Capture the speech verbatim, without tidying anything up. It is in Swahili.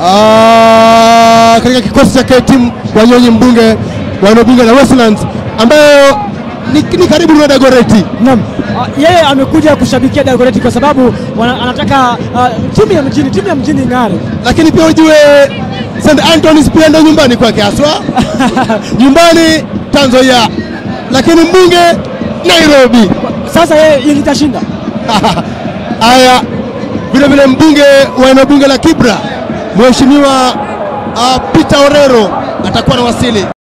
Ah, katika kikosi cha timu Wanyonyi mbunge wa eneo bunge la Westlands ambayo ni, ni karibu na Dagoretti. Naam. Uh, yeye amekuja kushabikia Dagoretti kwa sababu wana, anataka uh, timu ya mjini, timu ya mjini ngare. Lakini pia ujue Saint Anthony's pia ndo nyumbani kwake haswa. Nyumbani Tanzania. Lakini mbunge Nairobi. Sasa yeye ilitashinda. Haya, vile vile mbunge wa eneo bunge la Kibra Mheshimiwa uh, Peter Orero atakuwa na wasili.